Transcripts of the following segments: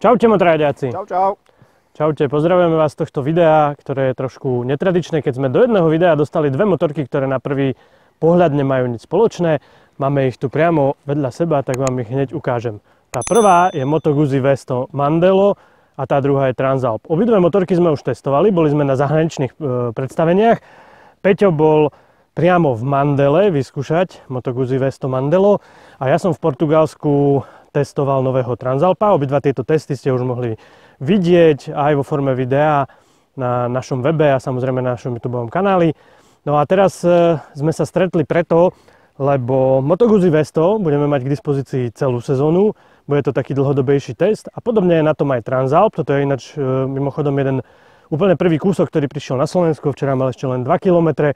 Čaute motorajďáci. Čau, čau. Čaute, pozdravujeme vás z tohto videa, ktoré je trošku netradičné, keď sme do jedného videa dostali dve motorky, ktoré na prvý pohľad nemajú nič spoločné. Máme ich tu priamo vedľa seba, tak vám ich hneď ukážem. Tá prvá je Moto Guzzi V100 Mandelo a tá druhá je Transalp. Obidve motorky sme už testovali, boli sme na zahraničných predstaveniach. Peťo bol priamo v Mandele vyskúšať Moto Guzzi V100 Mandelo a ja som v Portugalsku testoval nového Transalpa. Obidva tieto testy ste už mohli vidieť aj vo forme videa na našom webe a samozrejme na našom YouTube kanáli. No a teraz sme sa stretli preto, lebo Moto Guzzi V100 budeme mať k dispozícii celú sezónu. Bude to taký dlhodobejší test a podobne je na tom aj Transalp. Toto je ináč mimochodom jeden úplne prvý kúsok, ktorý prišiel na Slovensko. Včera mal ešte len 2 km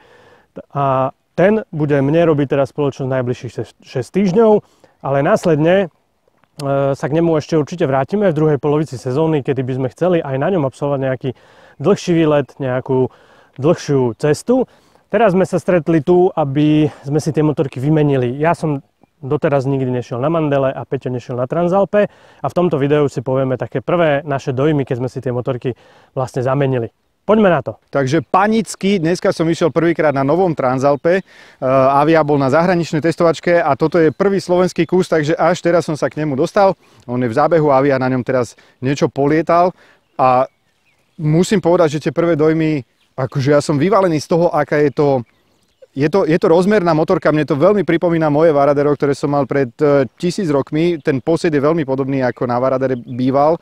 a ten bude mne robiť teraz spoločnosť najbližších 6 týždňov, ale následne sa k nemu ešte určite vrátime v druhej polovici sezóny, kedy by sme chceli aj na ňom absolvovať nejaký dlhší výlet, nejakú dlhšiu cestu. Teraz sme sa stretli tu, aby sme si tie motorky vymenili. Ja som doteraz nikdy nešiel na Mandele a Peťo nešiel na Transalpe a v tomto videu si povieme také prvé naše dojmy, keď sme si tie motorky vlastne zamenili. Poďme na to. Takže panicky, dneska som išiel prvýkrát na novom Transalpe. Avia bol na zahraničnej testovačke a toto je prvý slovenský kus, takže až teraz som sa k nemu dostal. On je v zábehu, Avia na ňom teraz niečo polietal a musím povedať, že tie prvé dojmy, akože ja som vyvalený z toho, aká je to... Je to rozmerná motorka, mne to veľmi pripomína moje Varadero, ktoré som mal pred 1000 rokmi. Ten posed je veľmi podobný, ako na Varadere býval.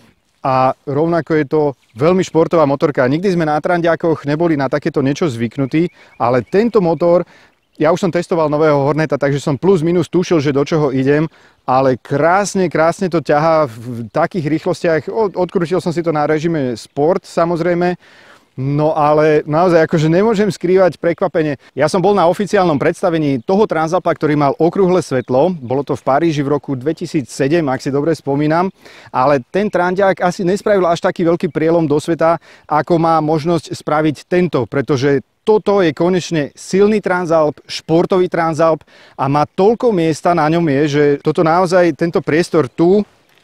A rovnako je to veľmi športová motorka. Nikdy sme na trandiakoch neboli na takéto niečo zvyknutí, ale tento motor, ja už som testoval nového Horneta, takže som plus minus tušil, že do čoho idem, ale krásne to ťahá v takých rýchlostiach. Odkrútil som si to na režime Sport, samozrejme. No ale naozaj akože nemôžem skrývať prekvapenie. Ja som bol na oficiálnom predstavení toho Transalpa, ktorý mal okrúhle svetlo. Bolo to v Paríži v roku 2007, ak si dobre spomínam. Ale ten trandiak asi nespravil až taký veľký prielom do sveta, ako má možnosť spraviť tento. Pretože toto je konečne silný Transalp, športový Transalp a má toľko miesta na ňom je, že toto naozaj, tento priestor tu,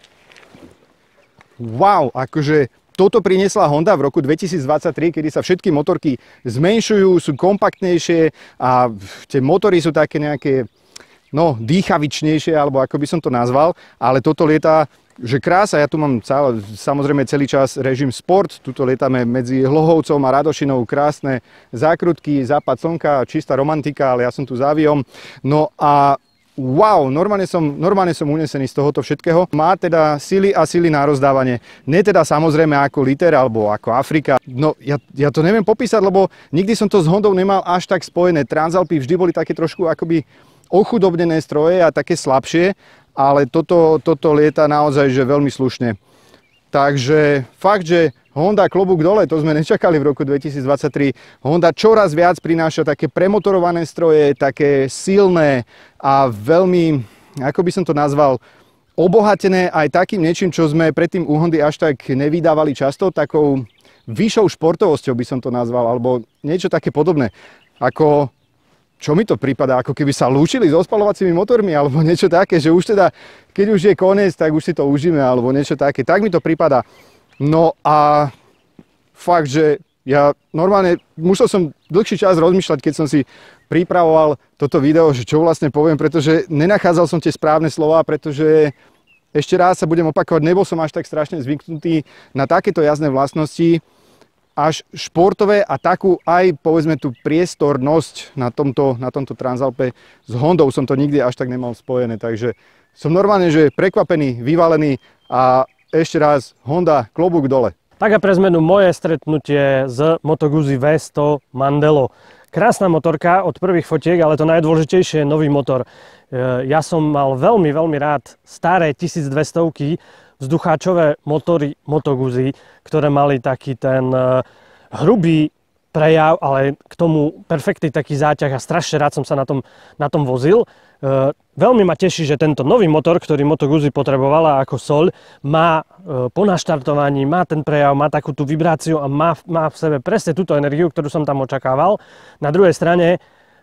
wow, akože... Toto priniesla Honda v roku 2023, kedy sa všetky motorky zmenšujú, sú kompaktnejšie a tie motory sú také nejaké, no, dýchavičnejšie, alebo ako by som to nazval, ale toto lieta, že krása, ja tu mám samozrejme celý čas režim Sport, tuto lietame medzi Hlohovcom a Radošinou, krásne zákrutky, západ slnka, čistá romantika, ale ja som tu s Aviom. No a wow, normálne som unesený z tohoto všetkého. Má teda sily a sily na rozdávanie. Nie teda samozrejme ako Liter alebo ako Afrika. No ja to neviem popísať, lebo nikdy som to s Hondou nemal až tak spojené. Transalpy vždy boli také trošku akoby ochudobnené stroje a také slabšie, ale toto lieta naozaj že veľmi slušne. Takže fakt, že Honda klobúk dole, to sme nečakali v roku 2023. Honda čoraz viac prináša také premotorované stroje, také silné a veľmi, ako by som to nazval, obohatené aj takým niečím, čo sme predtým u Hondy až tak nevydávali často, takou vyššou športovosťou by som to nazval, alebo niečo také podobné. Ako, čo mi to prípada, ako keby sa lúčili so spaľovacími motormi, alebo niečo také, že už teda, keď už je koniec, tak už si to užíme, alebo niečo také. Tak mi to prípada. No a fakt, že ja normálne musel som dlhší čas rozmýšľať, keď som si pripravoval toto video, že čo vlastne poviem, pretože nenachádzal som tie správne slová, pretože ešte raz sa budem opakovať, nebol som až tak strašne zvyknutý na takéto jazdné vlastnosti, až športové a takú aj povedzme tú priestornosť na tomto Transalpe. S Hondou som to nikdy až tak nemal spojené, takže som normálne, že prekvapený, vyvalený a ešte raz, Honda, klobúk dole. Tak a pre zmenu moje stretnutie s Moto Guzzi V100 Mandelo. Krásna motorka od prvých fotiek, ale to najdôležitejšie je nový motor. Ja som mal veľmi rád staré 1200-ky, vzducháčové motory Moto Guzzi, ktoré mali taký ten hrubý prejav, ale k tomu perfektný taký záťah a strašne rád som sa na tom vozil. Veľmi ma teší, že tento nový motor, ktorý Moto Guzzi potrebovala ako soľ, má po naštartovaní, má ten prejav, má takú tú vibráciu a má v sebe presne túto energiu, ktorú som tam očakával. Na druhej strane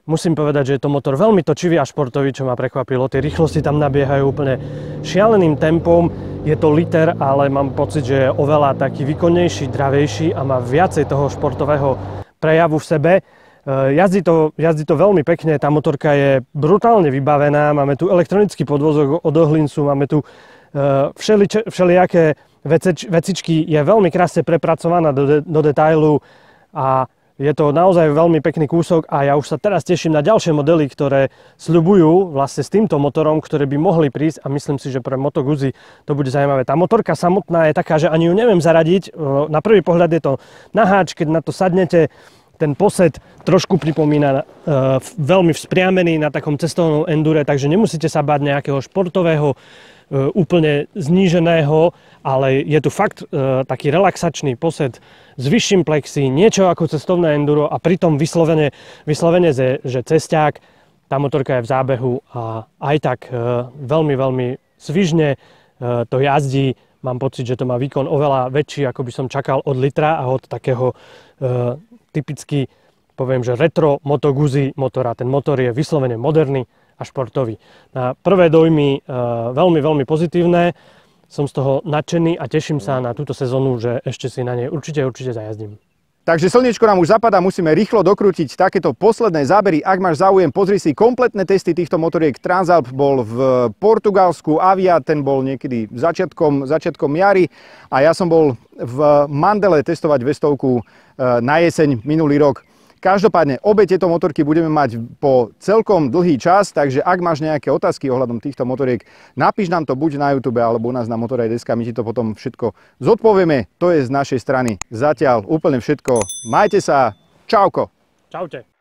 Musím povedať, že je to motor veľmi točivý a športový, čo ma prekvapilo. Tie rýchlosti tam nabiehajú úplne šialeným tempom. Je to liter, ale mám pocit, že je oveľa taký výkonnejší, dravejší a má viacej toho športového prejavu v sebe. Jazdí to veľmi pekne, tá motorka je brutálne vybavená. Máme tu elektronický podvozok od Ohlinsu, máme tu všelijaké vecičky, je veľmi krásne prepracovaná do detailu a je to naozaj veľmi pekný kúsok a ja už sa teraz teším na ďalšie modely, ktoré sľubujú vlastne s týmto motorom, ktoré by mohli prísť a myslím si, že pre Moto Guzzi to bude zaujímavé. Tá motorka samotná je taká, že ani ju neviem zaradiť. Na prvý pohľad je to naháč, keď na to sadnete, ten posed trošku pripomína veľmi vzpriamený na takom cestovnom endure, takže nemusíte sa báť nejakého športového, úplne zníženého, ale je tu fakt taký relaxačný posed s vyšším plexi, niečo ako cestovné enduro a pritom vyslovene, že cesťák, tá motorka je v zábehu a aj tak veľmi svižne to jazdí. Mám pocit, že to má výkon oveľa väčší, ako by som čakal od litra a od takého typicky, poviem, že retro Moto Guzzi motora. Ten motor je vyslovene moderný a športový. Na prvé dojmy veľmi pozitívne. Som z toho nadšený a teším sa na túto sezónu, že ešte si na nej určite zajazdím. Takže slniečko nám už zapadá, musíme rýchlo dokrútiť takéto posledné zábery. Ak máš záujem, pozri si kompletné testy týchto motoriek. Transalp bol v Portugalsku, Avia, ten bol niekedy začiatkom jary a ja som bol v Mandele testovať vestovku na jeseň minulý rok. Každopádne, obe tieto motorky budeme mať po celkom dlhý čas, takže ak máš nejaké otázky ohľadom týchto motoriek, napíš nám to buď na YouTube alebo u nás na Motorride.sk, my ti to potom všetko zodpovieme. To je z našej strany zatiaľ úplne všetko. Majte sa, čauko. Čaute.